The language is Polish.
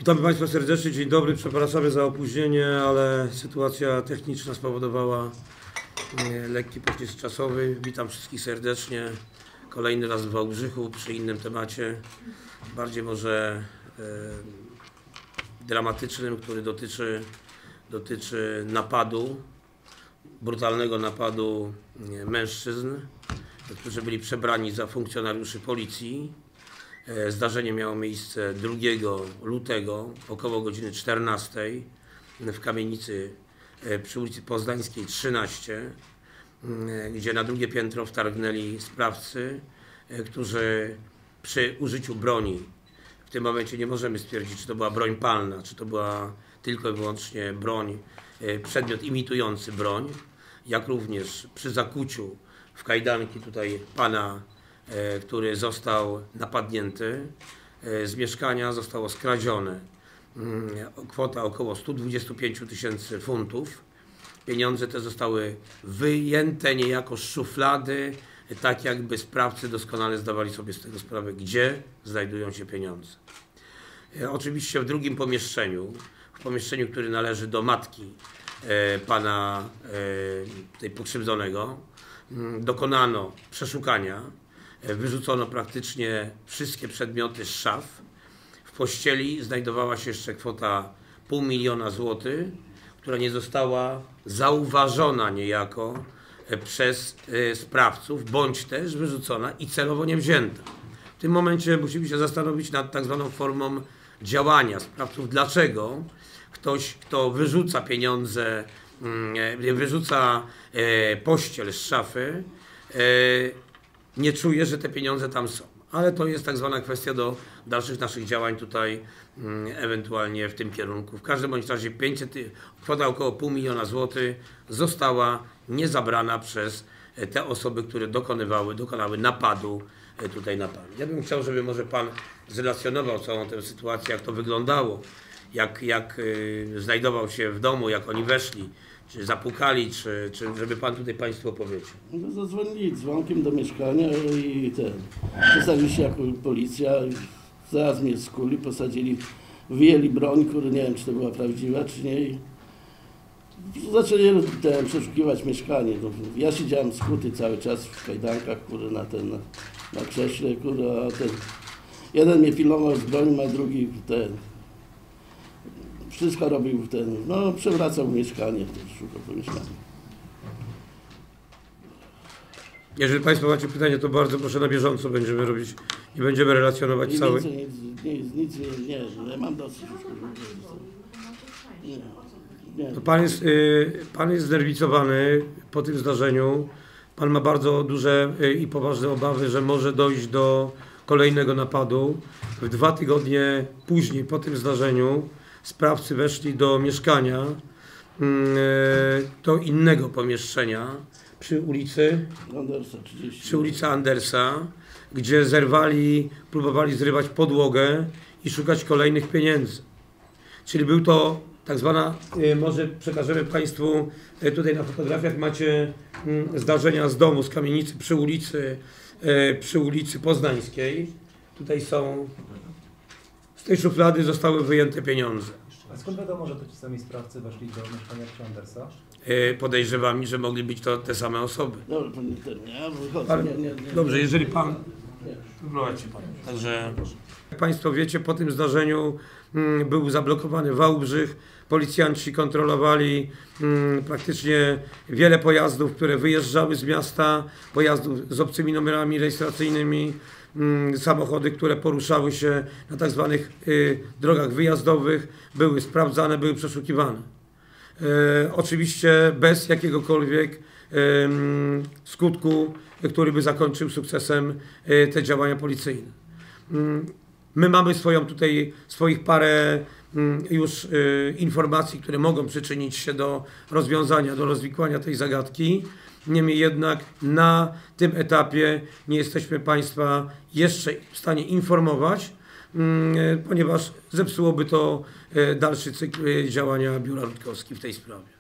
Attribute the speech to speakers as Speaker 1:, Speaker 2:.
Speaker 1: Witamy Państwa serdecznie, dzień dobry, przepraszamy za opóźnienie, ale sytuacja techniczna spowodowała lekki poślizg czasowy. Witam wszystkich serdecznie, kolejny raz w Wałbrzychu przy innym temacie, bardziej może dramatycznym, który dotyczy napadu, brutalnego napadu mężczyzn, którzy byli przebrani za funkcjonariuszy policji. Zdarzenie miało miejsce 2 lutego około godziny 14 w kamienicy przy ulicy Poznańskiej 13, gdzie na drugie piętro wtargnęli sprawcy, którzy przy użyciu broni, w tym momencie nie możemy stwierdzić, czy to była broń palna, czy to była tylko i wyłącznie broń, przedmiot imitujący broń, jak również przy zakuciu w kajdanki tutaj pana, który został napadnięty, z mieszkania zostało skradzione kwota około 125 000 funtów. Pieniądze te zostały wyjęte niejako z szuflady, tak jakby sprawcy doskonale zdawali sobie z tego sprawę, gdzie znajdują się pieniądze. Oczywiście w drugim pomieszczeniu, w pomieszczeniu, które należy do matki pana tej pokrzywdzonego, dokonano przeszukania. Wyrzucono praktycznie wszystkie przedmioty z szaf. W pościeli znajdowała się jeszcze kwota 500 000 złotych, która nie została zauważona niejako przez sprawców, bądź też wyrzucona i celowo nie wzięta. W tym momencie musimy się zastanowić nad tak zwaną formą działania sprawców. Dlaczego ktoś, kto wyrzuca pieniądze, wyrzuca pościel z szafy, nie czuje, że te pieniądze tam są. Ale to jest tak zwana kwestia do dalszych naszych działań tutaj, ewentualnie w tym kierunku. W każdym bądź razie kwota około 500 000 złotych została niezabrana przez te osoby, które dokonały napadu tutaj na pana. Ja bym chciał, żeby może pan zrelacjonował całą tę sytuację, jak to wyglądało, jak znajdował się w domu, jak oni weszli, czy zapukali, czy żeby pan tutaj państwu opowiedział.
Speaker 2: No, zadzwonili dzwonkiem do mieszkania i przedstawili się jako policja, zaraz mnie skuli, posadzili, wyjęli broń, nie wiem, czy to była prawdziwa, czy nie. I zaczęli przeszukiwać mieszkanie. No, ja siedziałem skuty cały czas w kajdankach, na krześle, a jeden mnie pilnował z bronią, a drugi wszystko robił przewracał mieszkanie, szukał po mieszkaniu.
Speaker 1: Jeżeli państwo macie pytania, to bardzo proszę, na bieżąco będziemy robić i będziemy relacjonować cały.
Speaker 2: Nic nie mam dosyć.
Speaker 1: No pan jest znerwicowany po tym zdarzeniu. Pan ma bardzo duże i poważne obawy, że może dojść do kolejnego napadu. 2 tygodnie później, po tym zdarzeniu, sprawcy weszli do mieszkania, do innego pomieszczenia przy ulicy Andersa, gdzie próbowali zrywać podłogę i szukać kolejnych pieniędzy. Czyli był to tak zwana, może przekażemy państwu, tutaj na fotografiach macie zdarzenia z domu, z kamienicy przy ulicy Poznańskiej. Tutaj są, z tej szuflady zostały wyjęte pieniądze.
Speaker 3: A skąd wiadomo, że to ci sami sprawcy weszli do mieszkania przy Andersa?
Speaker 1: Podejrzewam, że mogli być to te same osoby.
Speaker 2: Nie.
Speaker 1: Dobrze, jeżeli pan... Także jak państwo wiecie, po tym zdarzeniu był zablokowany Wałbrzych. Policjanci kontrolowali praktycznie wiele pojazdów, które wyjeżdżały z miasta, pojazdów z obcymi numerami rejestracyjnymi, samochody, które poruszały się na tak zwanych drogach wyjazdowych, były sprawdzane, były przeszukiwane. Oczywiście bez jakiegokolwiek skutku, który by zakończył sukcesem te działania policyjne. My mamy swoich parę już informacji, które mogą przyczynić się do rozwiązania, do rozwikłania tej zagadki. Niemniej jednak na tym etapie nie jesteśmy państwa jeszcze w stanie informować, ponieważ zepsułoby to dalszy cykl działania Biura Rutkowski w tej sprawie.